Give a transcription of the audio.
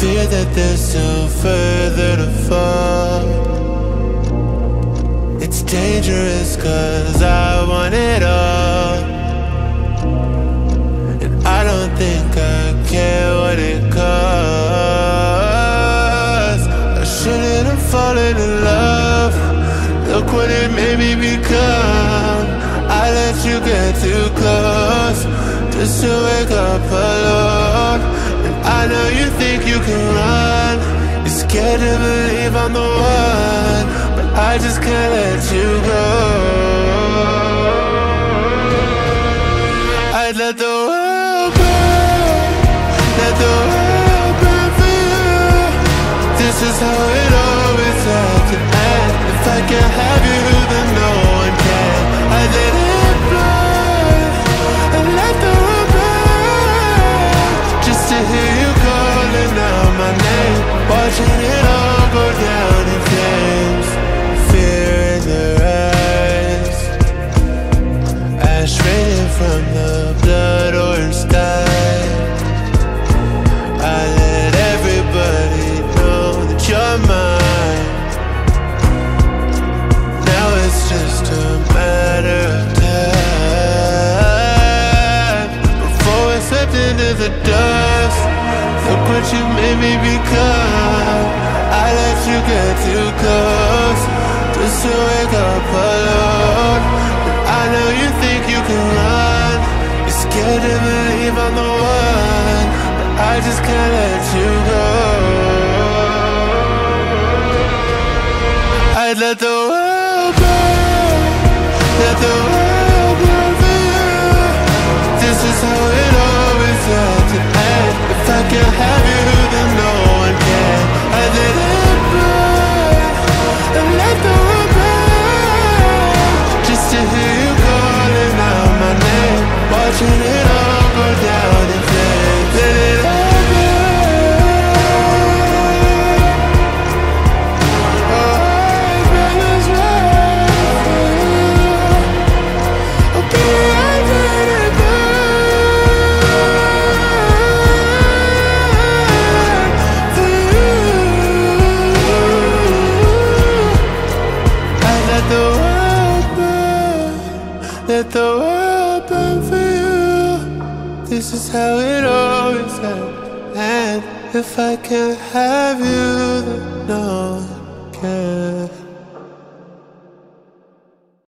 fear that there's still further to fall. It's dangerous cause I want it all, and I don't think I care what it costs. I shouldn't have fallen in love. Look what it made me become. I let you get too close just to wake up alone. And I know you think you can run. You're scared to believe I'm the one, but I just can't let you go. I'd let the world burn, let the world burn for you. This is how it always had to end. If I can't have you, then no one can. I'd let it burn and let the world burn, just to hear you calling out my name, watching it all go down in flames. Fear in their eyes, ash raining from the blood orange sky. I let everybody know that you're mine. Now it's just a matter of time before we slipped into the dust. Look what you made me become. I let you get too close just to wake up alone. But I know you think you can run. You're scared to believe I'm the one, but I just can't let you go. I'd let the world burn, let the world burn for you. This is how it always had to end. If I can't have you, then no one can. I let it burn and let the world burn, just to hear you calling out my name, watching it all go down in flames. Let it all burn. Oh, I'd rather swear for you. Okay, I'd let it burn for you. I'd let the world burn, let the world burn for you. This is how it always ends. And if I can't have you, then no one can.